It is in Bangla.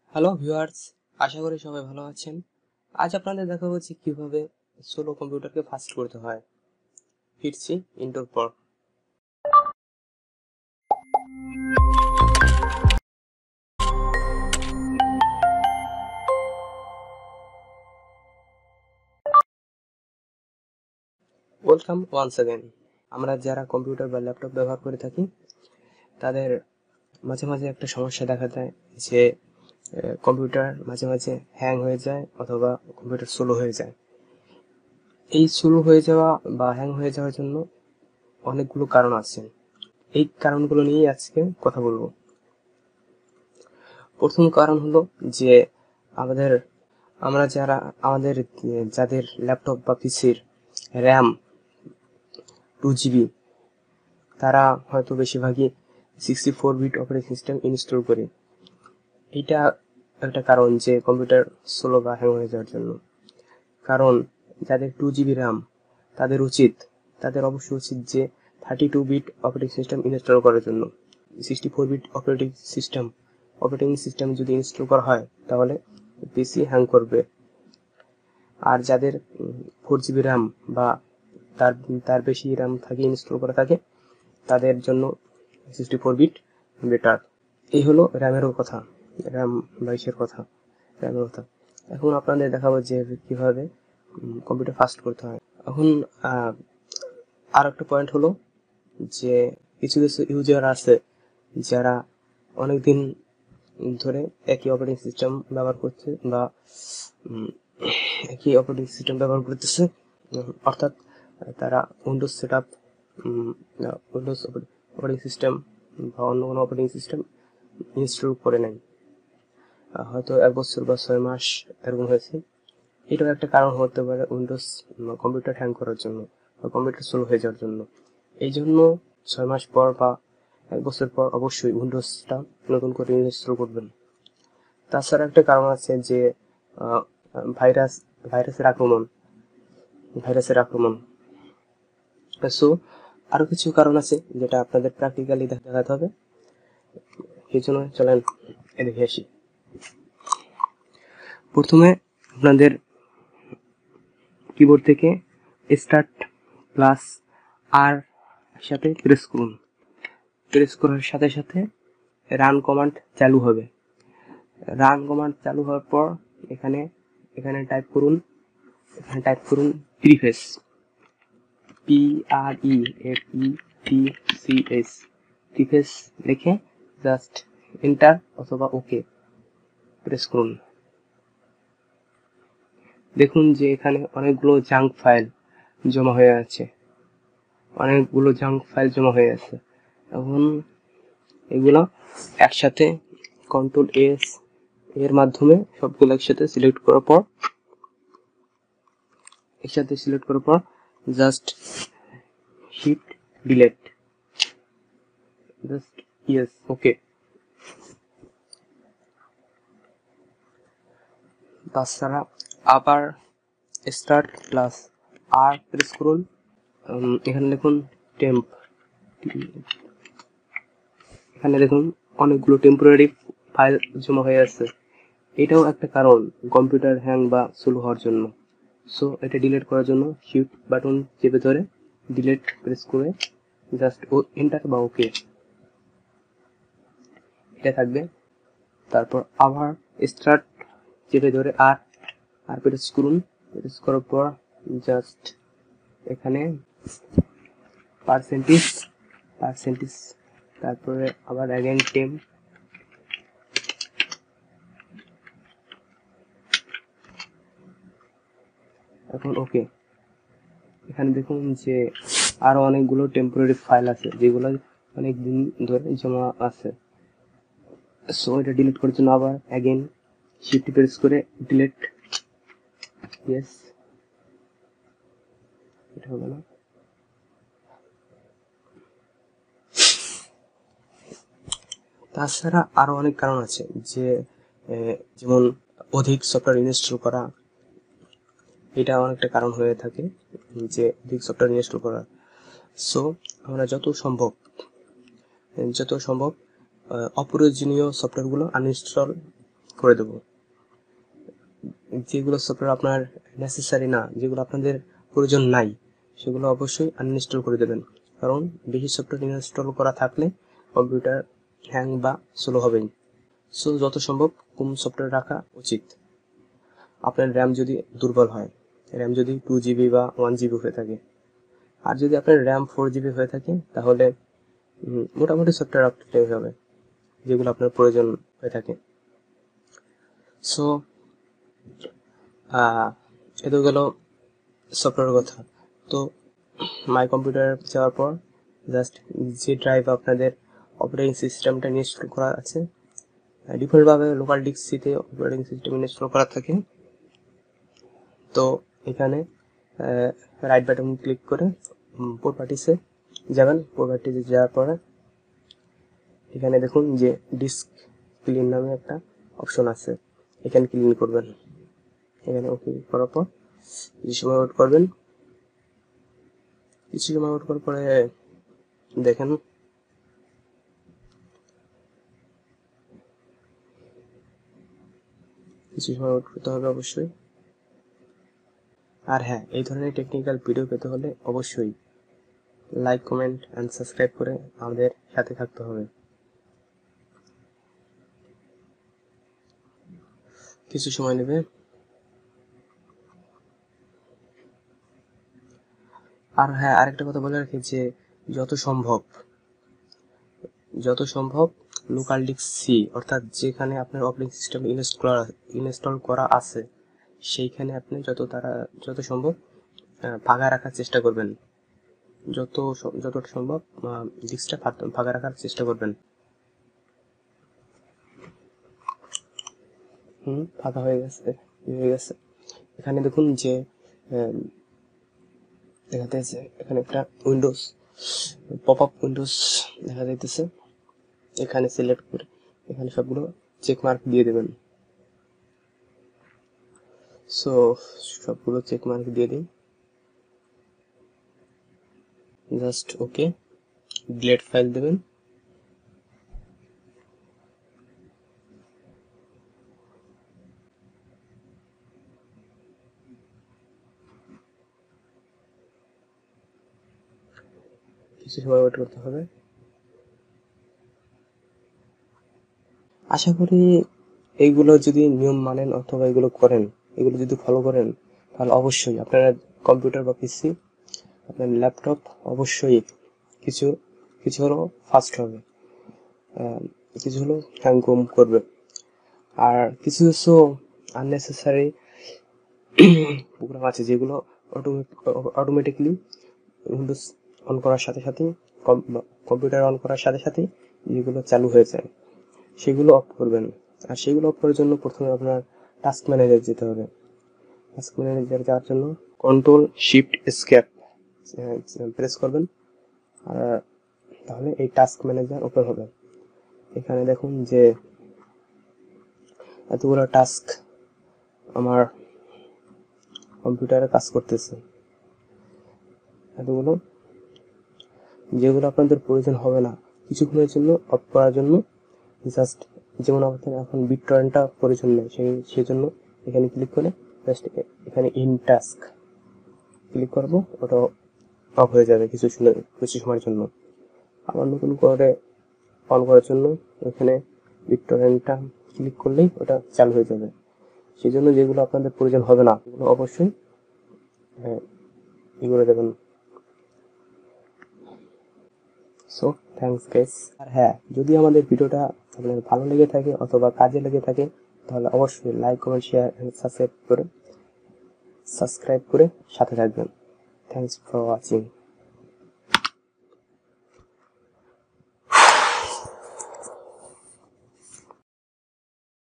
হ্যালো ভিউয়ার্স, আশা করি সবাই ভালো আছেন। আজ আপনাদের দেখাবো যে কিভাবে সোলো কম্পিউটারকে ফাস্ট করতে হয়। ফিরছি ইন্টোর পর। Welcome once again. আমরা যারা কম্পিউটার বা ল্যাপটপ ব্যবহার করে থাকি তাদের মাঝে মাঝে একটা সমস্যা দেখা যায় যে কম্পিউটার মাঝে মাঝে হ্যাং হয়ে যায় অথবা কম্পিউটার স্লো হয়ে যায়। এই স্লো হয়ে যাওয়া বা হ্যাং হয়ে যাওয়ার জন্য অনেকগুলো কারণ আছে। এই কারণগুলো নিয়েই আজকে কথা বলবো। প্রথম কারণ হলো যে আমাদের আমাদের যাদের ল্যাপটপ বা পিসির র্যাম 2 GB, তারা হয়তো বেশিরভাগই 64 বিট অপারেটিং সিস্টেম ইনস্টল করে। এইটা একটা কারণ যে কম্পিউটার স্লো বা হ্যাং হয়ে যাওয়ার জন্য। কারণ যাদের 2 GB র্যাম তাদের অবশ্যই উচিত যে 32 বিট অপারেটিং সিস্টেম ইনস্টল করার জন্য। 64 বিট অপারেটিং সিস্টেম যদি ইনস্টল করা হয় তাহলে পিসি হ্যাং করবে। আর যাদের 4 GB র্যাম বা তার বেশি র্যাম থাকে ইনস্টল করা থাকে তাদের জন্য 64 বিট বেটার। এই হলো র্যামের কথা, র্যাম বাইশের কথা, র্যামের কথা। এখন আপনাদের দেখাবো যে কিভাবে কম্পিউটার ফাস্ট করতে হয়। এখন আর একটা পয়েন্ট হলো যে কিছু কিছু ইউজার আছে যারা অনেকদিন ধরে একই অপারেটিং সিস্টেম ব্যবহার করছে বা একই অপারেটিং সিস্টেম ব্যবহার করতেছে, অর্থাৎ তারা Windows setup, Windows operating system বা অন্য কোনো অপারেটিং সিস্টেম ইনস্টল করে নেয়, হয়তো 1 বছর বা 6 মাস এরকম হয়েছে। এটাও একটা কারণ হতে পারে উইন্ডোজ কম্পিউটার হ্যাং করার জন্য বা কম্পিউটার স্লো হয়ে যাওয়ার জন্য। এই জন্য 6 মাস পর বা 1 বছর পর অবশ্যই উইন্ডোজটা নতুন করে ইনস্টল করবেন। তাছাড়া একটা কারণ আছে যে ভাইরাসের আক্রমণ। সো আরো কিছু কারণ আছে যেটা আপনাদের প্র্যাকটিক্যালি দেখাতে হবে। এই জন্য চলেন দেখে আসি। প্রথমে আপনাদের কিবোর্ড থেকে স্টার্ট প্লাস আর সাথে প্রেস করুন। প্রেস করার সাথে সাথে রান কমান্ড চালু হবে। রান কমান্ড চালু হওয়ার পর এখানে টাইপ করুন প্রিফেচ, PREFETCH, প্রিফেচ লিখে জাস্ট এন্টার অথবা ওকে প্রেস করুন। দেখুন যে এখানে অনেকগুলো জাঙ্ক ফাইল জমা হয়ে আছে। এখন এগুলো একসাথে Ctrl+S এর মাধ্যমে সবগুলো একসাথে সিলেক্ট করার পর just hit delete, just yes okay. তাছাড়া আবার স্টার্ট প্লাস আর প্রেস করুন। এখানে লিখুন temp। এখানে দেখুন অনেকগুলো টেম্পোরারি ফাইল জমা হয়ে আছে। এটাও একটা কারণ কম্পিউটার হ্যাং বা স্লো হওয়ার জন্য। সো এটা ডিলিট করার জন্য শিফট বাটন চেপে ধরে ডিলিট প্রেস করে জাস্ট এন্টার বা ওকে এটা থাকবে। তারপর আবার স্টার্ট চেপে ধরে আর প্রেস করুন। প্রেস করার পর জাস্ট এখানে পার্সেন্টেজ, তারপরে আবার অ্যাগেন টেম্প, এখন ওকে। এখানে দেখুন যে আরো অনেকগুলো টেম্পোরারি ফাইল আছে যেগুলো অনেক দিন ধরে জমা আছে। সো এটা ডিলিট করার জন্য আবার অ্যাগেন শিফট প্রেস করে ডিলিট, ইয়েস এটা হবে না। তাছাড়া আরো অনেক কারণ আছে যে যেমন অধিক সফটওয়্যার ইনস্টল করা, এটা অনেকটা কারণ হয়ে থাকে যে অধিক সফটওয়্যার ইনস্টল করা। সো আমরা যত সম্ভব অপ্রয়োজনীয় সফটওয়্যারগুলো আনইনস্টল করে দেবো। যেগুলো সফটওয়্যার আপনার নেসেসারি না, যেগুলো আপনাদের প্রয়োজন নাই, সেগুলো অবশ্যই আনইনস্টল করে দেবেন। কারণ বেশি সফটওয়্যার ইনস্টল করা থাকলে কম্পিউটার হ্যাং বা স্লো হবেই। সো যত সম্ভব কম সফটওয়্যার রাখা উচিত। আপনার র্যাম যদি দুর্বল হয়, র্যাম যদি 2 GB বা 1 GB হয়ে থাকে, আর যদি আপনার র্যাম 4 GB হয়ে থাকে, তাহলে মোটামুটি সফটওয়্যার রাখতে হবে যেগুলো আপনার প্রয়োজন হয়ে থাকে। সো এ তো গেল সফটওয়্যার কথা। তো মাই কম্পিউটার যাওয়ার পর জাস্ট যে ড্রাইভ আপনাদের অপারেটিং সিস্টেমটা ইনস্টল করা আছে, ডিফল্টভাবে লোকাল ডিস্কসিতে অপারেটিং সিস্টেম ইনস্টল করা থাকে। তো এখানে রাইট বাটন ক্লিক করে প্রপার্টিসে যাবেন। প্রপার্টিসে যাওয়ার পরে এখানে দেখুন যে ডিস্ক ক্লিন নামে একটা অপশন আছে, এখানে ক্লিন করবেন। এখানে ওকে করার পর কিছু সময় ওয়েট করবেন। কিছু সময় ওয়েট করার পরে দেখেন কিছু সময় ওয়েট করতে হবে অবশ্যই। আর হ্যাঁ, এই ধরনের টেকনিক্যাল ভিডিও পেতে হলে অবশ্যই লাইক, কমেন্ট এন্ড সাবস্ক্রাইব করে আমাদের সাথে থাকতে হবে। কিছু সময় নেবে। আর হ্যাঁ, আরেকটা কথা বলে রাখি যে যত সম্ভব লোকাল ডিস্ক সি, অর্থাৎ যেখানে আপনার অপারেটিং সিস্টেম ইনস্টল করা আছে, সেইখানে আপনি যত সম্ভব ফাঁকা রাখার চেষ্টা করবেন। যতটা সম্ভব ডিস্কটা ফাঁকা রাখার চেষ্টা করবেন। ফাঁকা হয়ে গেছে। এখানে দেখুন যে দেখা যাচ্ছে এখানে একটা উইন্ডোজ পপ আপ উইন্ডোজ দেখা যাইতেছে। এখানে সিলেক্ট করে এখানে সবগুলো চেক মার্ক দিয়ে দেবেন। সো সবগুলো চেক মার্ক দিয়ে দিন। জাস্ট ওকে, ডিলিট ফাইল দেবেন। কিছু সময় ওয়েট করতে হবে। আশা করি এইগুলো যদি নিয়ম মানেন অথবা এগুলো করেন, এগুলো যদি ফলো করেন, তাহলে অবশ্যই আপনার কম্পিউটার বা পিসি, আপনার ল্যাপটপ অবশ্যই কিছু হলেও ফাস্ট হবে, কিছু হলেও হ্যাং কম করবে। আর কিছু আননেসেসারি প্রোগ্রাম আছে যেগুলো অটোমেটিকলি উইন্ডোজ অন করার সাথে সাথে, কম্পিউটার অন করার সাথে সাথে যেগুলো চালু হয়ে যায়, সেগুলো অফ করবেন। আর সেগুলো অফ করার জন্য প্রথমে আপনার টাস্ক ম্যানেজার যেতে হবে। টাস্ক ম্যানেজার যাওয়ার জন্য কন্ট্রোল শিফট এসকেপ প্রেস করবেন, আর তাহলে এই টাস্ক ম্যানেজার ওপেন হবে। এখানে দেখুন যে এতগুলো টাস্ক আমার কম্পিউটারে কাজ করতেছে, এতগুলো যেগুলো আপনাদের প্রয়োজন হবে না কিছুক্ষণের জন্য অফ করার জন্য। জাস্ট যেমন আমাদের এখন বিটটরেন্টটা প্রয়োজন নেই, সেই জন্য এখানে ক্লিক করে জাস্ট এখানে ইন টাস্ক ক্লিক করব, ওটা অফ হয়ে যাবে কিছু সময়ের জন্য। আবার নতুন করে অন করার জন্য এখানে বিটটরেন্টটা ক্লিক করলেই ওটা চালু হয়ে যাবে। সেই জন্য যেগুলো আপনাদের প্রয়োজন হবে না সেগুলো অবশ্যই ই করে দেবেন। So thanks guys. আর হ্যাঁ, যদি আমাদের ভিডিওটা আপনাদের ভালো লেগে থাকে অথবা কাজে লেগে থাকে, তাহলে অবশ্যই like, comment, share and subscribe করে সাথে থাকবেন। Thanks for watching.